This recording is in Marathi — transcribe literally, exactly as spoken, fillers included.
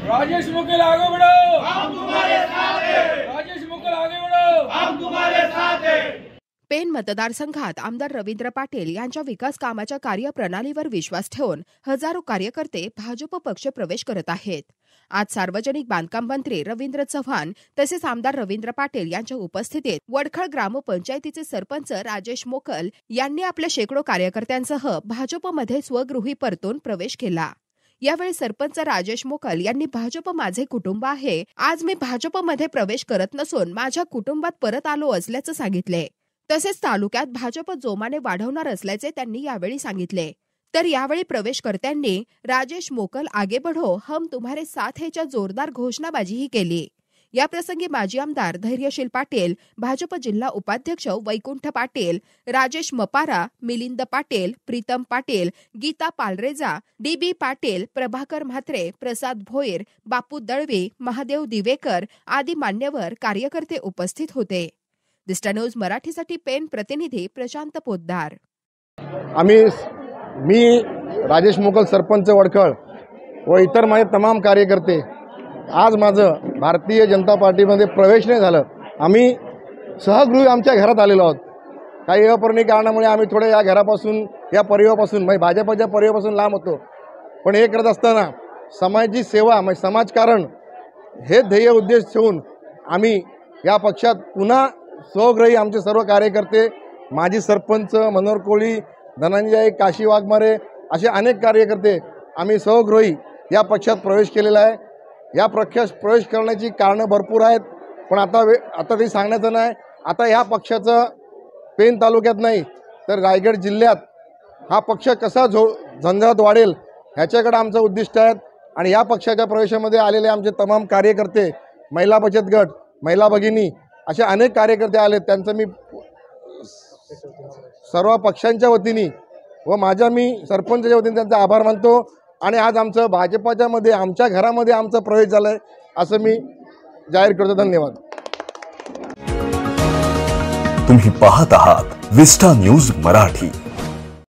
राजेश मुकेल आगे बढ़ो, हम तुम्हारे साथ हैं। राजेश मुकेल आगे बढ़ो, हम तुम्हारे साथ हैं। पेण मतदारसंघात आमदार रवींद्र पाटील यांच्या विकास कामाच्या कार्यप्रणालीवर विश्वास ठेवून हजारो कार्यकर्ते भाजप पक्ष प्रवेश करत आहेत। आज सार्वजनिक बांधकाम मंत्री रवींद्र चव्हाण तसेच आमदार रवींद्र पाटील यांच्या उपस्थितीत वडखळ ग्रामपंचायतीचे सरपंच राजेश मोकल यांनी आपल्या शेकडो कार्यकर्त्यांसह भाजपमध्ये स्वगृही परतून प्रवेश केला। यावेळी सरपंच राजेश मोकल यांनी भाजप माझे कुटुंब आहे, आज मी भाजपमध्ये प्रवेश करत नसून माझ्या कुटुंबात परत आलो असल्याचं सांगितले। तसेच तालुक्यात भाजप जोमाने वाढवणार असल्याचे त्यांनी यावेळी सांगितले। तर यावेळी प्रवेशकर्त्यांनी राजेश मोकल आगे बढ़ो हम तुम्हारे साथ हेच्या जोरदार घोषणाबाजीही केली। या प्रसंगी माजी आमदार धैर्यशील पाटील, भाजप जिल्हा उपाध्यक्ष वैकुंठ पाटील, राजेश मपारा, मिलिंद पाटील, प्रीतम पाटील, गीता पालरेजा, डी बी पाटील, प्रभाकर म्हात्रे, प्रसाद भोईर, बापू दळवी, महादेव दिवेकर आदी मान्यवर कार्यकर्ते उपस्थित होते। दिस्टा न्यूज मराठीसाठी पेण प्रतिनिधी प्रशांत पोद्दार। आम्ही मी राजेश मोकल सरपंच वडखळ व इतर माझे तमाम कार्यकर्ते आज माझं भारतीय जनता पार्टीमध्ये प्रवेश नाही झालं। आम्ही सहगृही आमच्या घरात आलेलो आहोत। काही अपर्णी कारणामुळे आम्ही थोडे या घरापासून या परिवारापासून म्हणजे भाजपच्या परिवारापासून लांब होतो। पण हे करत असताना समाजाची सेवा म्हणजे समाजकारण हे ध्येय उद्देश ठेवून आम्ही या पक्षात पुन्हा स्वगृही आमचे सर्व कार्यकर्ते, माजी सरपंच मनोहर कोळी, धनंजय काशी वाघमारे असे अनेक कार्यकर्ते आम्ही स्वगृही या पक्षात प्रवेश केलेला आहे। या पक्षात प्रवेश करण्याची कारणं भरपूर आहेत, पण आता वे आता ते सांगण्याचं नाही। आता ह्या पक्षाचं पेण तालुक्यात नाही तर रायगड जिल्ह्यात हा पक्ष कसा झो झंझावात वाढेल ह्याच्याकडे आमचं उद्दिष्ट आहे। आणि या पक्षाच्या प्रवेशामध्ये आलेले आमचे तमाम कार्यकर्ते, महिला बचत गट, महिला भगिनी असे अनेक कार्यकर्ते आले, त्यांचं मी सर्व पक्षांच्या वतीने व माझ्या मी सरपंचच्या वतीने त्यांचा आभार मानतो। आणि आज आमचं भाजपच्या मध्ये आमच्या घरामध्ये आमचा प्रवेश झालाय असं मी जाहीर करतो। धन्यवाद। तुम्ही पाहत आहात विस्टा न्यूज मराठी।